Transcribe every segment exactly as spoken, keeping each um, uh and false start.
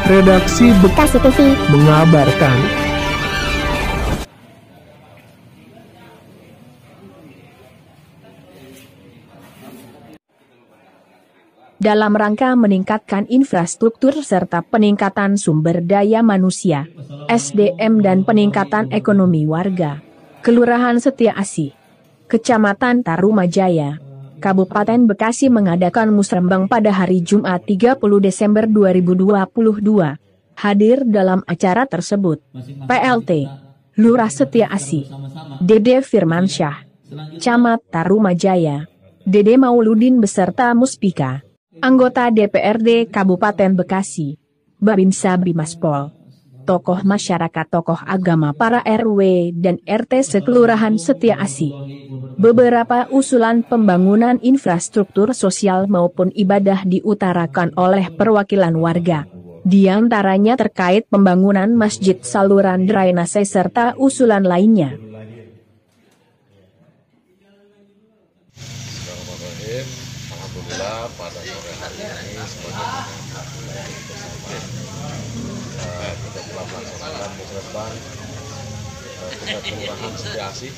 Redaksi Bekasi T V mengabarkan. Dalam rangka meningkatkan infrastruktur serta peningkatan sumber daya manusia, S D M dan peningkatan ekonomi warga, Kelurahan Setia Asih, Kecamatan Tarumajaya, Kabupaten Bekasi mengadakan musrembang pada hari Jumat tiga puluh Desember dua ribu dua puluh dua. Hadir dalam acara tersebut, P L T, Lurah Setia Asih, Dede Firmansyah, Camat Tarumajaya, Dede Mauludin beserta Muspika, anggota D P R D Kabupaten Bekasi, Babinsa Bimaspol, tokoh masyarakat, tokoh agama, para R W dan R T sekelurahan Setia Asih. Beberapa usulan pembangunan infrastruktur sosial maupun ibadah diutarakan oleh perwakilan warga. Di antaranya terkait pembangunan masjid, saluran drainase serta usulan lainnya. Bismillahirrahmanirrahim. Alhamdulillah pada sore hari ini sebagai uh, kita telah melaksanakan musrembang uh, tingkat kelurahan Setia Asih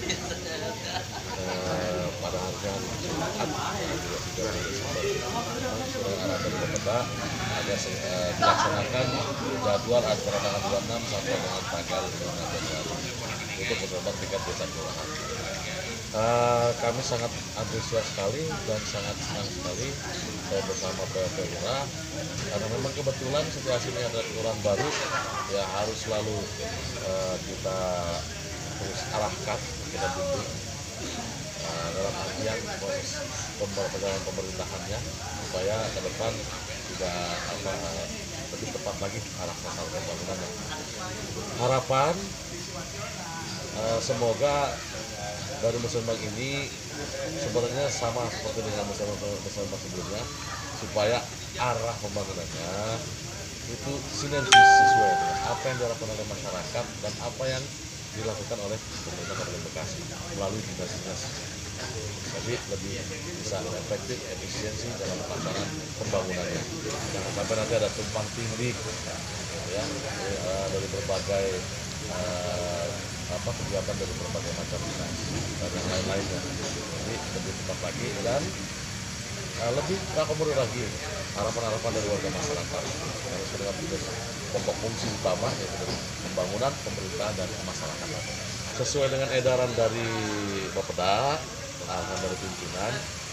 uh, pada hari Jumat dua puluh tiga Desember sore arah dari Bapeda ada uh, dilaksanakan jadwal antara tanggal dua puluh enam sampai dengan tanggal lima Januari untuk musrembang tingkat desa kelurahan. Uh, kami sangat antusias sekali dan sangat senang sekali saya bersama P L T Lurah karena memang kebetulan Setia Asih ini adalah kelurahan baru ya, harus selalu uh, kita terus arahkan, kita bimbing uh, dalam artian proses perjalanan pemerintahannya supaya ke depan tidak apa, lebih tepat lagi arah masalah pembangunannya. Harapan uh, semoga dari musrembang ini sebenarnya sama seperti dengan musrembang sebelumnya, supaya arah pembangunannya itu sinergis sesuai dengan apa yang diharapkan oleh masyarakat dan apa yang dilakukan oleh pemerintah Kabupaten Bekasi melalui dinas-dinas. Jadi lebih bisa efektif, efisiensi dalam pelaksanaan pembangunannya. Jangan sampai nanti ada tumpang tindih ya dari berbagai uh, apa kegiatan dari berbagai macam dinas dan yang lain-lainnya. Jadi lebih cepat lagi dan uh, lebih terakomodir lagi harapan-harapan dari warga masyarakat yang sesuai dengan tugas pokok fungsi utama yaitu dari pembangunan, pemerintahan dan masyarakat. Sesuai dengan edaran dari Bapeda, arahan dari pimpinan,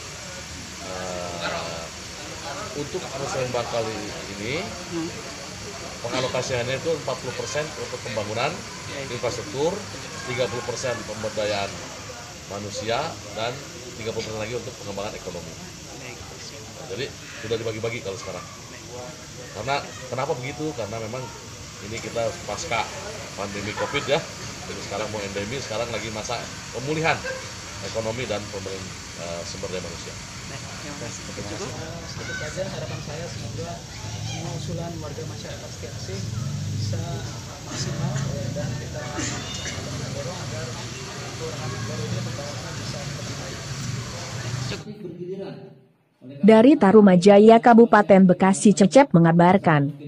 uh, untuk musrembang kali ini pengalokasiannya itu empat puluh persen untuk pembangunan infrastruktur, tiga puluh persen pemberdayaan manusia, dan tiga puluh persen lagi untuk pengembangan ekonomi. Nah, jadi sudah dibagi-bagi kalau sekarang. Karena kenapa begitu? Karena memang ini kita pasca pandemi Covid ya. Jadi sekarang mau endemi, sekarang lagi masa pemulihan ekonomi dan pembangunan uh, sumber daya manusia. Sedikit saja harapan saya semoga semua usulan warga masyarakat Setia Asih bisa maksimal dan kita mendorong agar kelurahan baru ini pembangunannya bisa lebih baik. Dari Tarumajaya, Kabupaten Bekasi, Cecep mengabarkan.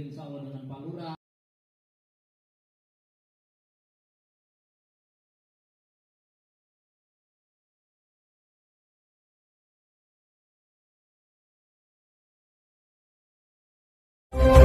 T V